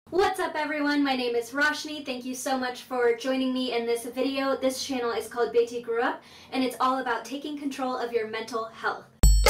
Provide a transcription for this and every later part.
What's up everyone, my name is Roshni. Thank you so much for joining me in this video. This channel is called Beti Grew Up and it's all about taking control of your mental health.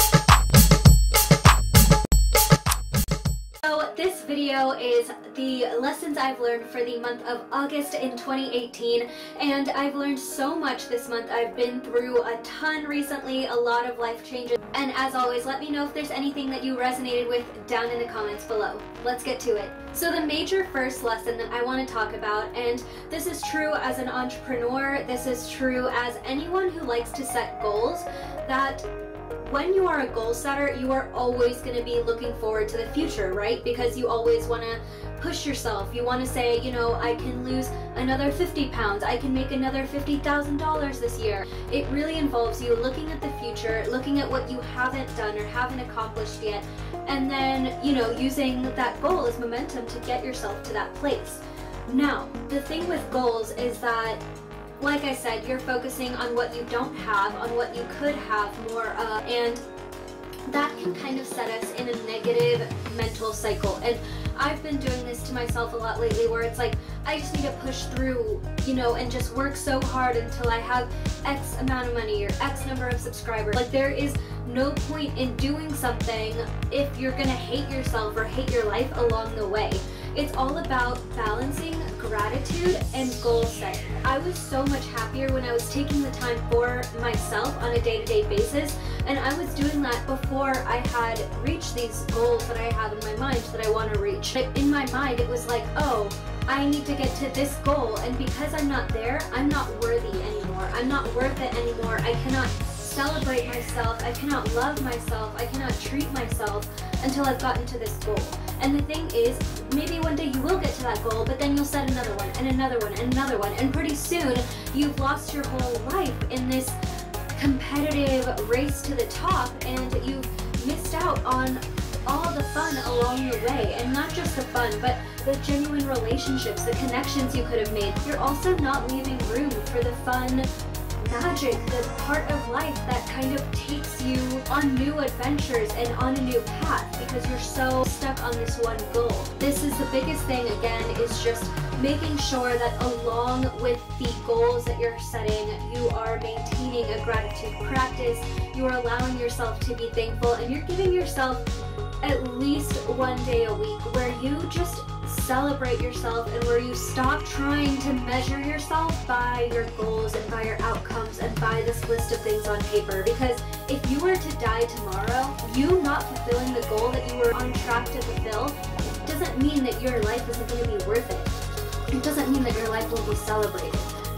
So this video is the lessons I've learned for the month of August in 2018, and I've learned so much this month. I've been through a ton recently, a lot of life changes, and as always, let me know if there's anything that you resonated with down in the comments below. Let's get to it. So the major first lesson that I want to talk about, and this is true as an entrepreneur, this is true as anyone who likes to set goals, that when you are a goal setter, you are always going to be looking forward to the future, right? Because you always want to push yourself. You want to say, you know, I can lose another 50 pounds. I can make another $50,000 this year. It really involves you looking at the future, looking at what you haven't done or haven't accomplished yet, and then, you know, using that goal as momentum to get yourself to that place. Now, the thing with goals is that, like I said, you're focusing on what you don't have, on what you could have more of, and that can kind of set us in a negative mental cycle. And I've been doing this to myself a lot lately, where it's like, I just need to push through, you know, and just work so hard until I have X amount of money or X number of subscribers. Like, there is no point in doing something if you're gonna hate yourself or hate your life along the way. It's all about balancing gratitude and goal setting. I was so much happier when I was taking the time for myself on a day-to-day basis, and I was doing that before I had reached these goals that I have in my mind that I want to reach. In my mind, it was like, oh, I need to get to this goal, and because I'm not there, I'm not worthy anymore. I'm not worth it anymore. I cannot celebrate myself. I cannot love myself. I cannot treat myself until I've gotten to this goal. And the thing is, maybe one day you will get to that goal, but then you'll set another one and another one and another one, and pretty soon you've lost your whole life in this competitive race to the top, and you've missed out on all the fun along the way. And not just the fun, but the genuine relationships, the connections you could have made. You're also not leaving room for the fun magic, the part of life that kind of takes you on new adventures and on a new path, because you're so stuck on this one goal. This is the biggest thing, again, is just making sure that along with the goals that you're setting, you are maintaining a gratitude practice, you are allowing yourself to be thankful, and you're giving yourself at least one day a week where you just celebrate yourself and where you stop trying to measure yourself by your goals and by your outcomes and by this list of things on paper. Because if you were to die tomorrow, you not fulfilling the goal that you were on track to fulfill doesn't mean that your life isn't going to be worth it. It doesn't mean that your life will be celebrated.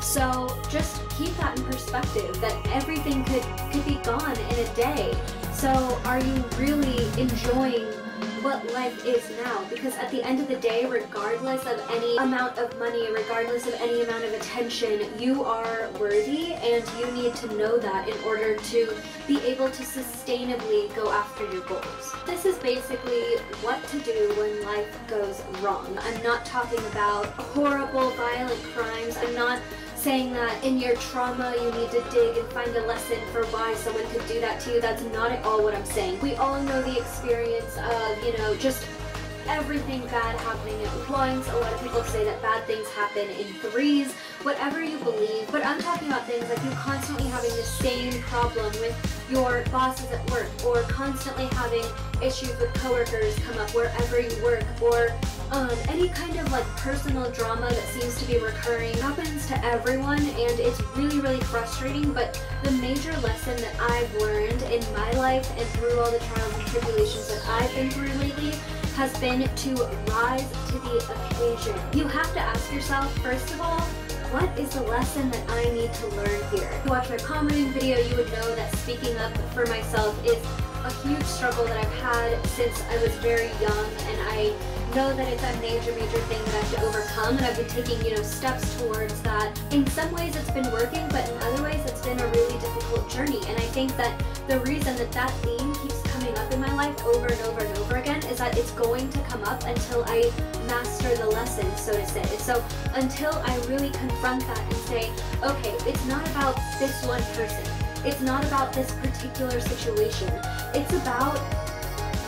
So just keep that in perspective, that everything could be gone in a day. So are you really enjoying what life is now? Because at the end of the day, regardless of any amount of money, regardless of any amount of attention, you are worthy, and you need to know that in order to be able to sustainably go after your goals. This is basically what to do when life goes wrong. I'm not talking about horrible, violent crimes. I'm not saying that in your trauma you need to dig and find a lesson for why someone could do that to you. That's not at all what I'm saying. We all know the experience of, you know, just everything bad happening at once. A lot of people say that bad things happen in threes, whatever you believe, but I'm talking about things like you constantly having the same problem with your bosses at work, or constantly having issues with coworkers come up wherever you work, or any kind of like personal drama that seems to be recurring. It happens to everyone, and it's really, really frustrating. But the major lesson that I've learned in my life and through all the trials and tribulations that I've been through lately has been to rise to the occasion. You have to ask yourself, first of all, what is the lesson that I need to learn here? If you watch my commenting video, you would know that speaking up for myself is a huge struggle that I've had since I was very young, and I know that it's a major thing that I have to overcome, and I've been taking, you know, steps towards that. In some ways it's been working, but in other ways it's been a really difficult journey. And I think that the reason that that theme keeps coming up in my life over and over and over again is that it's going to come up until I master the lesson, so to say. So until I really confront that and say, okay, it's not about this one person. It's not about this particular situation. It's about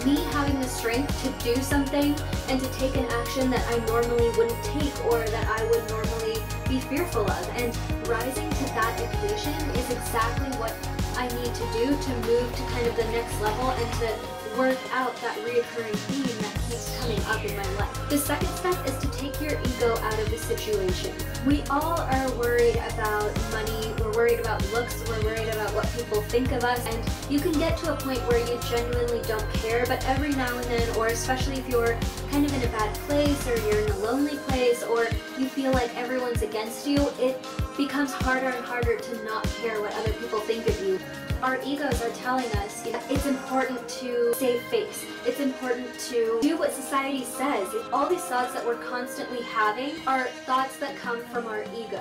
me having the strength to do something and to take an action that I normally wouldn't take or that I would normally be fearful of. And rising to that occasion is exactly what I need to do to move to kind of the next level and to work out that reoccurring theme that keeps coming up in my life. The second step is to take your ego out of the situation. We all are worried about money, we're worried about looks, we're worried about what people think of us, and you can get to a point where you genuinely don't care, but every now and then, or especially if you're kind of in a bad place or you're in a lonely place or you feel like everyone's against you, it becomes harder and harder to not care what other people think of you. Our egos are telling us, it's important to save face. It's important to do what society says. All these thoughts that we're constantly having are thoughts that come from our ego.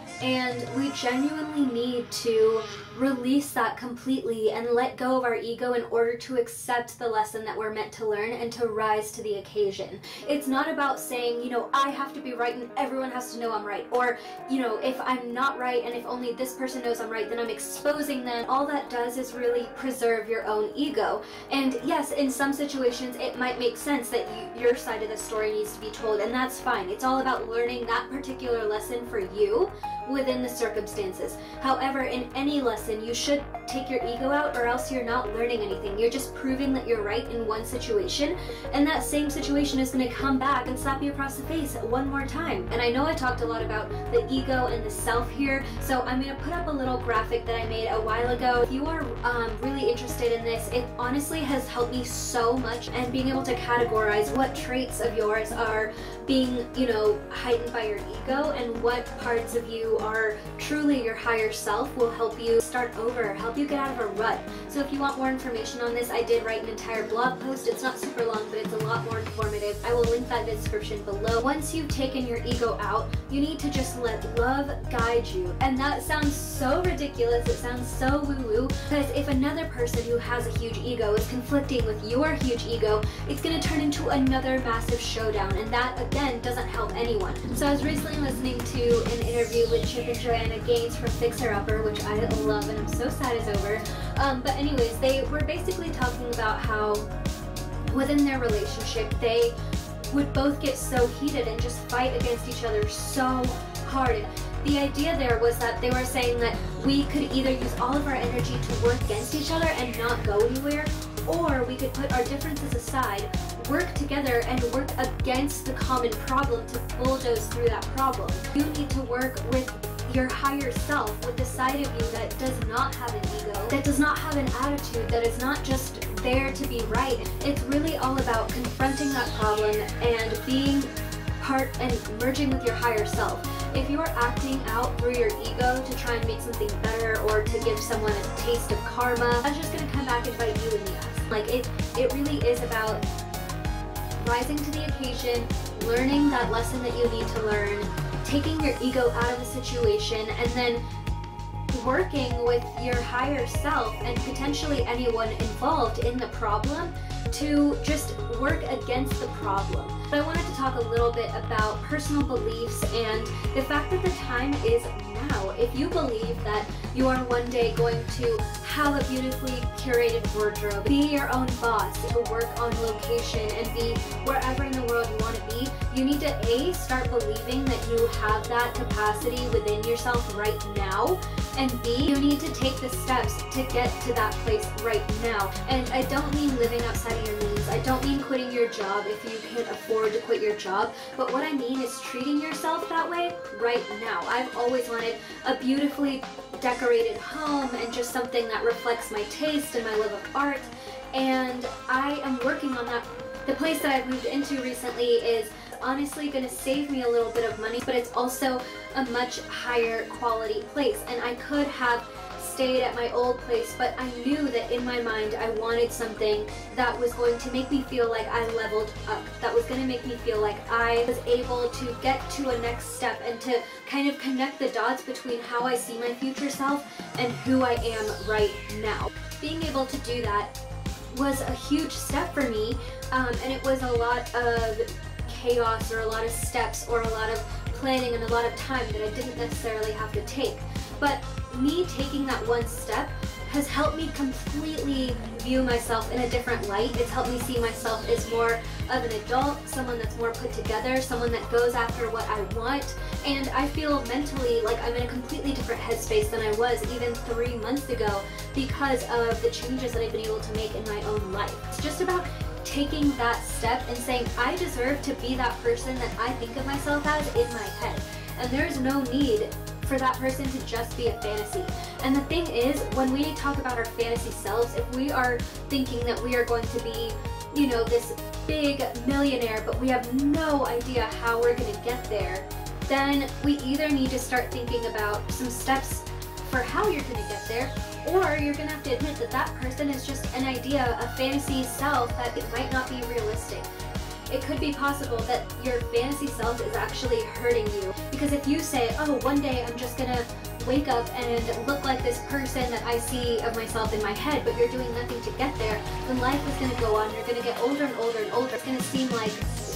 And we genuinely need to release that completely and let go of our ego in order to accept the lesson that we're meant to learn and to rise to the occasion. It's not about saying, I have to be right and everyone has to know I'm right. Or, if I'm not right and if only this person knows I'm right, then I'm exposing them. All that does is really preserve your own ego. And yes, in some situations it might make sense that your side of the story needs to be told, and that's fine. It's all about learning that particular lesson for you within the circumstances. However, in any lesson, you should take your ego out or else you're not learning anything. You're just proving that you're right in one situation, and that same situation is going to come back and slap you across the face one more time. And I know I talked a lot about the ego and the self here, so I'm going to put up a little graphic that I made a while ago. If you are really interested in this, it honestly has helped me so much, and being able to categorize what traits of yours are being, heightened by your ego and what parts of you are truly your higher self will help you start over, help you get out of a rut. So if you want more information on this, I did write an entire blog post. It's not super long, but it's a lot more informative. I will link that in the description below. Once you've taken your ego out, you need to just let love guide you. And that sounds so ridiculous, it sounds so woo-woo, because if another person who has a huge ego is conflicting with your huge ego, it's going to turn into another massive showdown, and that again doesn't help anyone. So I was recently listening to an interview with Chip and Joanna Gaines from Fixer Upper, which I love and I'm so sad is over. But anyways, they were basically talking about how within their relationship they would both get so heated and just fight against each other so hard. And the idea there was that they were saying that we could either use all of our energy to work against each other and not go anywhere, or we could put our differences aside, work together and work against the common problem to bulldoze through that problem. You need to work with your higher self, with the side of you that does not have an ego, that does not have an attitude, that is not just there to be right. It's really all about confronting that problem and being part and merging with your higher self. If you are acting out through your ego to try and make something better or to give someone a taste of karma, that's just going to come back and bite you in the ass. Like it really is about rising to the occasion, learning that lesson that you need to learn, taking your ego out of the situation, and then working with your higher self and potentially anyone involved in the problem to just work against the problem. But I wanted to talk a little bit about personal beliefs and the fact that the time is now. If you believe that you are one day going to have a beautifully curated wardrobe, be your own boss, to work on location and be wherever in the world you want to be, you need to A, start believing that you have that capacity within yourself right now, and B, you need to take the steps to get to that place right now. And I don't mean living outside of your means, I don't mean quitting your job if you can't afford to quit your job, but what I mean is treating yourself that way right now. I've always wanted a beautifully decorated home and just something that reflects my taste and my love of art, and I am working on that. The place that I've moved into recently is honestly going to save me a little bit of money, but it's also a much higher quality place, and I could have stayed at my old place, but I knew that in my mind I wanted something that was going to make me feel like I leveled up, that was going to make me feel like I was able to get to a next step and to kind of connect the dots between how I see my future self and who I am right now. Being able to do that was a huge step for me, and it was a lot of chaos or a lot of steps or a lot of planning and a lot of time that I didn't necessarily have to take. But me taking that one step has helped me completely view myself in a different light. It's helped me see myself as more of an adult, someone that's more put together, someone that goes after what I want, and I feel mentally like I'm in a completely different headspace than I was even 3 months ago because of the changes that I've been able to make in my own life. It's just about taking that step and saying, I deserve to be that person that I think of myself as in my head. And there's no need for that person to just be a fantasy. And the thing is, when we talk about our fantasy selves, if we are thinking that we are going to be, you know, this big millionaire, but we have no idea how we're gonna get there, then we either need to start thinking about some steps for how you're gonna get there, or you're gonna have to admit that that person is just an idea, a fantasy self that it might not be realistic. It could be possible that your fantasy self is actually hurting you, because if you say, oh, one day I'm just gonna wake up and look like this person that I see of myself in my head, but you're doing nothing to get there, then life is gonna go on. You're gonna get older and older and older. It's gonna seem like,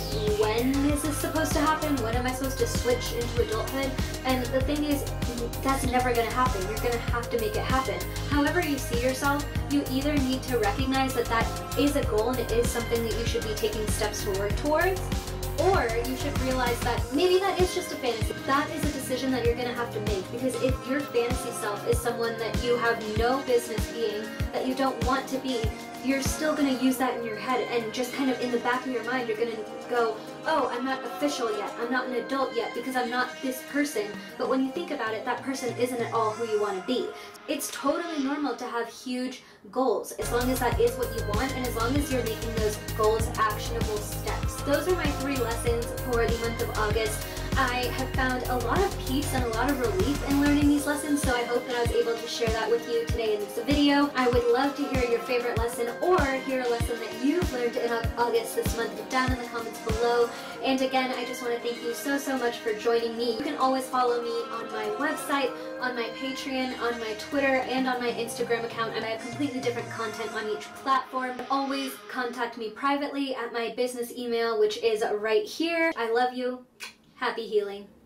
when is this supposed to happen? When am I supposed to switch into adulthood? And the thing is, that's never gonna happen. You're gonna have to make it happen. However you see yourself, you either need to recognize that that is a goal and it is something that you should be taking steps forward towards, or you should realize that maybe that is just a fantasy. That is a decision that you're gonna have to make, because if your fantasy self is someone that you have no business being, that you don't want to be, you're still going to use that in your head, and just kind of in the back of your mind you're going to go, oh, I'm not official yet, I'm not an adult yet because I'm not this person. But when you think about it, that person isn't at all who you want to be. It's totally normal to have huge goals, as long as that is what you want and as long as you're making those goals actionable steps. Those are my 3 lessons for the month of August. I have found a lot of peace and a lot of relief in learning these lessons, so I hope that I was able to share that with you today in this video. I would love to hear your favorite lesson or hear a lesson that you've learned in August this month down in the comments below. And again, I just want to thank you so much for joining me. You can always follow me on my website, on my Patreon, on my Twitter, and on my Instagram account, and I have completely different content on each platform. Always contact me privately at my business email, which is right here. I love you. Happy healing.